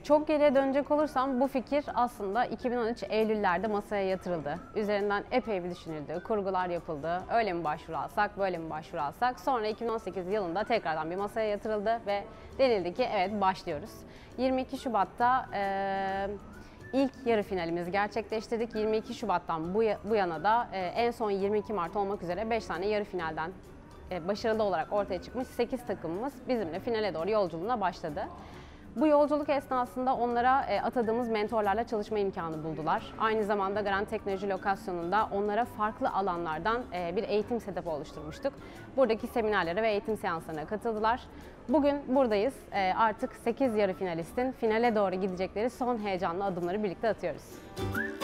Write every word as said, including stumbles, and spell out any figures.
Çok geriye dönecek olursam bu fikir aslında iki bin on üç Eylül'lerde masaya yatırıldı. Üzerinden epey bir düşünüldü, kurgular yapıldı. Öyle mi başvuru alsak, böyle mi başvuru alsak? Sonra iki bin on sekiz yılında tekrardan bir masaya yatırıldı ve denildi ki evet başlıyoruz. yirmi iki Şubat'ta e, ilk yarı finalimizi gerçekleştirdik. yirmi iki Şubat'tan bu, bu yana da e, en son yirmi iki Mart olmak üzere beş tane yarı finalden e, başarılı olarak ortaya çıkmış sekiz takımımız bizimle finale doğru yolculuğuna başladı. Bu yolculuk esnasında onlara e, atadığımız mentorlarla çalışma imkanı buldular. Aynı zamanda Grand Teknoloji lokasyonunda onlara farklı alanlardan e, bir eğitim setup'ı oluşturmuştuk. Buradaki seminerlere ve eğitim seanslarına katıldılar. Bugün buradayız. E, artık sekiz yarı finalistin finale doğru gidecekleri son heyecanlı adımları birlikte atıyoruz.